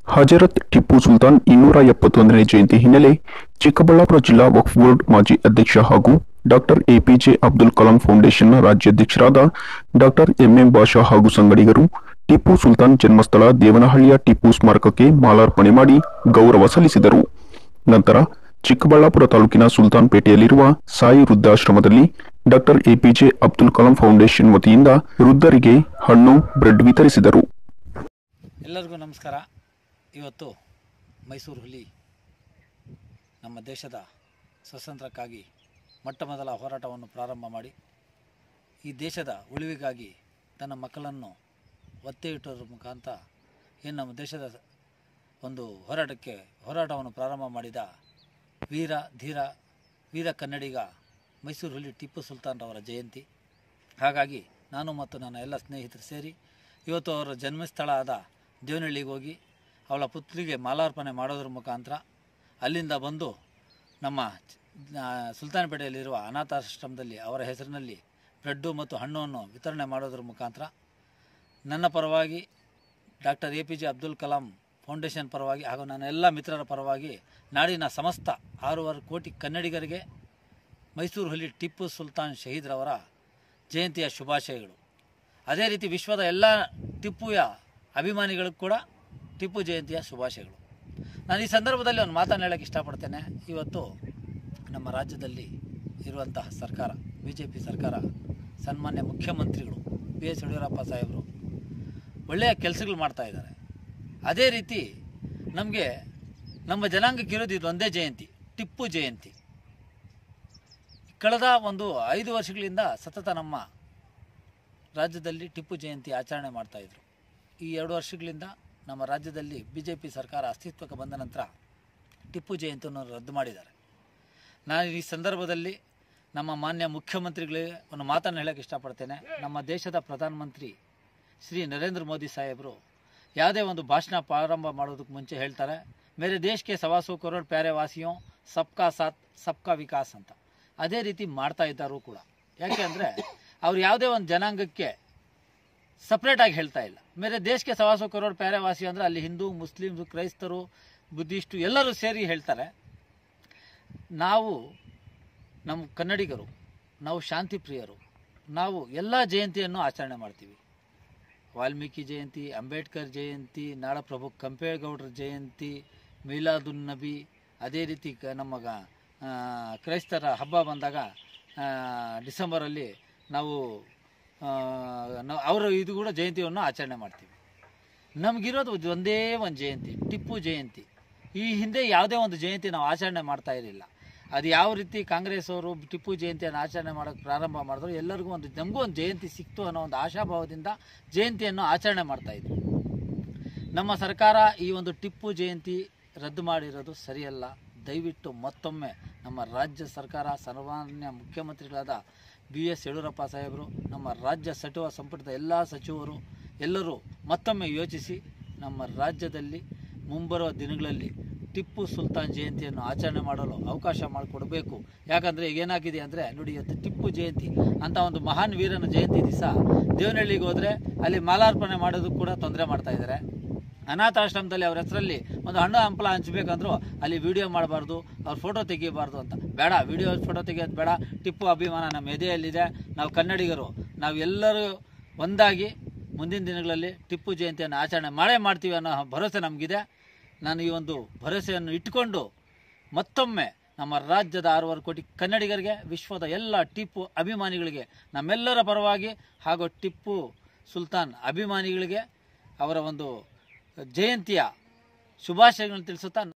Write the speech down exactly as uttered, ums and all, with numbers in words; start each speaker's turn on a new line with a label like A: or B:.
A: ಹಜರತ್ ಟಿಪ್ಪು ಸುಲ್ತಾನ್ ಇನ್ನೂರ ಎಪ್ಪತ್ತೊಂದನೇ ಜಯಂತಿ ಹಿನ್ನೆಲೆ ಚಿಕ್ಕಬಳ್ಳಾಪುರ ಜಿಲ್ಲಾ ವಕ್ಫ್ ಬೋರ್ಡ್ ಮಾಜಿ ಅಧ್ಯಕ್ಷ ಹಾಗೂ ಡಾಕ್ಟರ್ ಎಪಿಜೆ ಅಬ್ದುಲ್ ಕಲಾಂ ಫೌಂಡೇಶನ್ನ ರಾಜ್ಯಾಧ್ಯಕ್ಷರಾದ ಡಾಕ್ಟರ್ ಎಂಎಂ ಬಾಷಾ ಹಾಗೂ ಸಂಗಡಿಗರು ಟಿಪ್ಪು ಸುಲ್ತಾನ್ ಜನ್ಮಸ್ಥಳ ದೇವನಹಳ್ಳಿಯ ಟಿಪ್ಪು ಸ್ಮಾರಕಕ್ಕೆ ಮಾಲಾರ್ಪಣೆ ಮಾಡಿ ಗೌರವ ಸಲ್ಲಿಸಿದರು. ನಂತರ ಚಿಕ್ಕಬಳ್ಳಾಪುರ ತಾಲೂಕಿನ ಸುಲ್ತಾನ್ಪೇಟೆಯಲ್ಲಿರುವ ಸಾಯಿ ವೃದ್ಧಾಶ್ರಮದಲ್ಲಿ doctor APJ Abdul Kalam foundation ವತಿಯಿಂದ ವೃದ್ಧರಿಗೆ ಹಣ್ಣು, ಬ್ರೆಡ್ ವಿತರಿಸಿದರು.
B: ಎಲ್ಲರಿಗೂ ನಮಸ್ಕಾರ. ಇವತ್ತು ಮೈಸೂರು ಹುಲಿ ನಮ್ಮ ದೇಶದ ಸ್ವಾತಂತ್ರ್ಯಕ್ಕಾಗಿ ಮೊಟ್ಟ ಮೊದಲ ಹೋರಾಟವನ್ನು ಪ್ರಾರಂಭ ಮಾಡಿ ಈ ದೇಶದ ಉಳಿವಿಗಾಗಿ ತನ್ನ ಮಕ್ಕಳನ್ನು ಒತ್ತೆ ಇಟ್ಟೋದ್ರ ಮುಖಾಂತರ ಏನು ನಮ್ಮ ದೇಶದ ಒಂದು ಹೋರಾಟಕ್ಕೆ ಹೋರಾಟವನ್ನು ಪ್ರಾರಂಭ ಮಾಡಿದ ವೀರ ಧೀರ ವೀರ ಕನ್ನಡಿಗ ಮೈಸೂರು ಹುಲಿ ಟಿಪ್ಪು ಸುಲ್ತಾನ್ರವರ ಜಯಂತಿ. ಹಾಗಾಗಿ ನಾನು ಮತ್ತು ನನ್ನ ಎಲ್ಲ ಸ್ನೇಹಿತರು ಸೇರಿ ಇವತ್ತು ಅವರ ಜನ್ಮಸ್ಥಳ ಆದ ದೇವನಹಳ್ಳಿಗೆ ಹೋಗಿ ಅವಳ ಪುತ್ರಿಗೆ ಮಾಲಾರ್ಪಣೆ ಮಾಡೋದ್ರ ಮುಖಾಂತರ ಅಲ್ಲಿಂದ ಬಂದು ನಮ್ಮ ಸುಲ್ತಾನ್ಪೇಟೆಯಲ್ಲಿರುವ ಅನಾಥಾಶ್ರಮದಲ್ಲಿ ಅವರ ಹೆಸರಿನಲ್ಲಿ ಬ್ರೆಡ್ಡು ಮತ್ತು ಹಣ್ಣನ್ನು ವಿತರಣೆ ಮಾಡೋದ್ರ ಮುಖಾಂತರ ನನ್ನ ಪರವಾಗಿ doctor A P J Abdul Kalam foundation ಪರವಾಗಿ ಹಾಗೂ ನನ್ನ ಎಲ್ಲ ಮಿತ್ರರ ಪರವಾಗಿ ನಾಡಿನ ಸಮಸ್ತ ಆರೂವರೆ ಕೋಟಿ ಕನ್ನಡಿಗರಿಗೆ ಮೈಸೂರು ಹುಲಿ ಟಿಪ್ಪು ಸುಲ್ತಾನ್ ಶಹೀದ್ರವರ ಜಯಂತಿಯ ಶುಭಾಶಯಗಳು. ಅದೇ ರೀತಿ ವಿಶ್ವದ ಎಲ್ಲ ಟಿಪ್ಪುಯ ಅಭಿಮಾನಿಗಳಿಗೂ ಕೂಡ ಟಿಪ್ಪು ಜಯಂತಿಯ ಶುಭಾಶಯಗಳು. ನಾನು ಈ ಸಂದರ್ಭದಲ್ಲಿ ಒಂದು ಮಾತನ್ನು ಹೇಳೋಕ್ಕೆ ಇಷ್ಟಪಡ್ತೇನೆ. ಇವತ್ತು ನಮ್ಮ ರಾಜ್ಯದಲ್ಲಿ ಇರುವಂತಹ ಸರ್ಕಾರ, ಬಿ ಜೆ ಪಿ ಸರ್ಕಾರ, ಸನ್ಮಾನ್ಯ ಮುಖ್ಯಮಂತ್ರಿಗಳು ಬಿ ಎಸ್ ಯಡಿಯೂರಪ್ಪ ಸಾಹೇಬರು ಒಳ್ಳೆಯ ಕೆಲಸಗಳು ಮಾಡ್ತಾಯಿದ್ದಾರೆ. ಅದೇ ರೀತಿ ನಮಗೆ ನಮ್ಮ ಜನಾಂಗಕ್ಕೆ ಇರೋದು ಇದು ಒಂದೇ ಜಯಂತಿ, ಟಿಪ್ಪು ಜಯಂತಿ. ಕಳೆದ ಒಂದು ಐದು ವರ್ಷಗಳಿಂದ ಸತತ ನಮ್ಮ ರಾಜ್ಯದಲ್ಲಿ ಟಿಪ್ಪು ಜಯಂತಿ ಆಚರಣೆ ಮಾಡ್ತಾಯಿದ್ರು. ಈ ಎರಡು ವರ್ಷಗಳಿಂದ ನಮ್ಮ ರಾಜ್ಯದಲ್ಲಿ ಬಿ ಜೆ ಪಿ ಸರ್ಕಾರ ಅಸ್ತಿತ್ವಕ್ಕೆ ಬಂದ ನಂತರ ಟಿಪ್ಪು ಜಯಂತಿಯನ್ನು ರದ್ದು ಮಾಡಿದ್ದಾರೆ. ನಾನು ಈ ಸಂದರ್ಭದಲ್ಲಿ ನಮ್ಮ ಮಾನ್ಯ ಮುಖ್ಯಮಂತ್ರಿಗಳಿಗೆ ಒಂದು ಮಾತನ್ನು ಹೇಳೋಕ್ಕೆ ಇಷ್ಟಪಡ್ತೇನೆ. ನಮ್ಮ ದೇಶದ ಪ್ರಧಾನಮಂತ್ರಿ ಶ್ರೀ ನರೇಂದ್ರ ಮೋದಿ ಸಾಹೇಬರು ಯಾವುದೇ ಒಂದು ಭಾಷಣ ಪ್ರಾರಂಭ ಮಾಡೋದಕ್ಕೆ ಮುಂಚೆ ಹೇಳ್ತಾರೆ, ಮೇರೆ ದೇಶಕ್ಕೆ ಸವಾಸು ಕರೋಡ್ ಪ್ಯಾರೆ ವಾಸಿಯೋ ಸಬ್ಕಾ ಸಾಥ್ ಸಬ್ಕಾ ವಿಕಾಸ್ ಅಂತ. ಅದೇ ರೀತಿ ಮಾಡ್ತಾ ಇದ್ದಾರೂ ಕೂಡ. ಯಾಕೆ ಅಂದರೆ ಅವ್ರು ಯಾವುದೇ ಒಂದು ಜನಾಂಗಕ್ಕೆ ಸಪ್ರೇಟಾಗಿ ಹೇಳ್ತಾ ಇಲ್ಲ. ಮೇರೆ ದೇಶಕ್ಕೆ ಸವಾಸು ಕರೋಡ್ ಪ್ಯಾರೆ ವಾಸಿ ಅಂದರೆ ಅಲ್ಲಿ ಹಿಂದೂ, ಮುಸ್ಲಿಮ್ಸು, ಕ್ರೈಸ್ತರು, ಬುದ್ಧಿಸ್ಟು ಎಲ್ಲರೂ ಸೇರಿ ಹೇಳ್ತಾರೆ. ನಾವು ನಮ್ಮ ಕನ್ನಡಿಗರು, ನಾವು ಶಾಂತಿ ಪ್ರಿಯರು, ನಾವು ಎಲ್ಲ ಜಯಂತಿಯನ್ನು ಆಚರಣೆ ಮಾಡ್ತೀವಿ. ವಾಲ್ಮೀಕಿ ಜಯಂತಿ, ಅಂಬೇಡ್ಕರ್ ಜಯಂತಿ, ನಾಡಪ್ರಭು ಕೆಂಪೇಗೌಡರ ಜಯಂತಿ, ಮೀಲಾದುನ್ ನಬಿ, ಅದೇ ರೀತಿ ನಮ್ಮ ಕ್ರೈಸ್ತರ ಹಬ್ಬ ಬಂದಾಗ ಡಿಸೆಂಬರಲ್ಲಿ ನಾವು ಅವರು ಇದು ಕೂಡ ಜಯಂತಿಯನ್ನು ಆಚರಣೆ ಮಾಡ್ತೀವಿ. ನಮಗಿರೋದು ಒಂದೇ ಒಂದು ಜಯಂತಿ, ಟಿಪ್ಪು ಜಯಂತಿ. ಈ ಹಿಂದೆ ಯಾವುದೇ ಒಂದು ಜಯಂತಿ ನಾವು ಆಚರಣೆ ಮಾಡ್ತಾ ಇರಲಿಲ್ಲ. ಅದು ಯಾವ ರೀತಿ ಕಾಂಗ್ರೆಸ್ ಅವರು ಟಿಪ್ಪು ಜಯಂತಿಯನ್ನು ಆಚರಣೆ ಮಾಡೋಕ್ಕೆ ಪ್ರಾರಂಭ ಮಾಡಿದ್ರು, ಎಲ್ಲರಿಗೂ ಒಂದು ನಮಗೂ ಒಂದು ಜಯಂತಿ ಸಿಕ್ತು ಅನ್ನೋ ಒಂದು ಆಶಾಭಾವದಿಂದ ಜಯಂತಿಯನ್ನು ಆಚರಣೆ ಮಾಡ್ತಾಯಿದ್ರು. ನಮ್ಮ ಸರ್ಕಾರ ಈ ಒಂದು ಟಿಪ್ಪು ಜಯಂತಿ ರದ್ದು ಮಾಡಿರೋದು ಸರಿಯಲ್ಲ. ದಯವಿಟ್ಟು ಮತ್ತೊಮ್ಮೆ ನಮ್ಮ ರಾಜ್ಯ ಸರ್ಕಾರ, ಸರ್ವಮಾನ್ಯ ಮುಖ್ಯಮಂತ್ರಿಗಳಾದ ಬಿ ಎಸ್ ಯಡಿಯೂರಪ್ಪ ಸಾಹೇಬರು, ನಮ್ಮ ರಾಜ್ಯ ಸಚಿವ ಸಂಪುಟದ ಎಲ್ಲ ಸಚಿವರು ಎಲ್ಲರೂ ಮತ್ತೊಮ್ಮೆ ಯೋಚಿಸಿ ನಮ್ಮ ರಾಜ್ಯದಲ್ಲಿ ಮುಂಬರುವ ದಿನಗಳಲ್ಲಿ ಟಿಪ್ಪು ಸುಲ್ತಾನ್ ಜಯಂತಿಯನ್ನು ಆಚರಣೆ ಮಾಡಲು ಅವಕಾಶ ಮಾಡಿಕೊಡಬೇಕು. ಯಾಕಂದರೆ ಈಗ ಏನಾಗಿದೆ ಅಂದರೆ ನೋಡಿ, ಇವತ್ತು ಟಿಪ್ಪು ಜಯಂತಿ ಅಂತ ಒಂದು ಮಹಾನ್ ವೀರನ ಜಯಂತಿ ದಿವಸ ದೇವನಹಳ್ಳಿಗೆ ಹೋದರೆ ಅಲ್ಲಿ ಮಾಲಾರ್ಪಣೆ ಮಾಡೋದಕ್ಕೆ ಕೂಡ ತೊಂದರೆ ಮಾಡ್ತಾಯಿದ್ದಾರೆ. ಅನಾಥಾಶ್ರಮದಲ್ಲಿ ಅವ್ರ ಹೆಸರಲ್ಲಿ ಒಂದು ಹಣ್ಣು ಹಂಪಲ ಹಂಚಬೇಕಂದ್ರೂ ಅಲ್ಲಿ ವಿಡಿಯೋ ಮಾಡಬಾರ್ದು, ಅವ್ರ ಫೋಟೋ ತೆಗಿಬಾರ್ದು ಅಂತ. ಬೇಡ, ವಿಡಿಯೋ ಫೋಟೋ ತೆಗಿಯೋದು ಬೇಡ. ಟಿಪ್ಪು ಅಭಿಮಾನ ನಮ್ಮ ಎದೆಯಲ್ಲಿದೆ. ನಾವು ಕನ್ನಡಿಗರು, ನಾವು ಎಲ್ಲರೂ ಒಂದಾಗಿ ಮುಂದಿನ ದಿನಗಳಲ್ಲಿ ಟಿಪ್ಪು ಜಯಂತಿಯನ್ನು ಆಚರಣೆ ಮಾಡೇ ಮಾಡ್ತೀವಿ ಅನ್ನೋ ಭರವಸೆ ನಮಗಿದೆ. ನಾನು ಈ ಒಂದು ಭರವಸೆಯನ್ನು ಇಟ್ಟುಕೊಂಡು ಮತ್ತೊಮ್ಮೆ ನಮ್ಮ ರಾಜ್ಯದ ಆರೂವರೆ ಕೋಟಿ ಕನ್ನಡಿಗರಿಗೆ, ವಿಶ್ವದ ಎಲ್ಲ ಟಿಪ್ಪು ಅಭಿಮಾನಿಗಳಿಗೆ ನಮ್ಮೆಲ್ಲರ ಪರವಾಗಿ ಹಾಗೂ ಟಿಪ್ಪು ಸುಲ್ತಾನ್ ಅಭಿಮಾನಿಗಳಿಗೆ ಅವರ ಒಂದು ಜಯಂತಿಯ ಶುಭಾಶಯಗಳನ್ನು ತಿಳಿಸುತ್ತಾ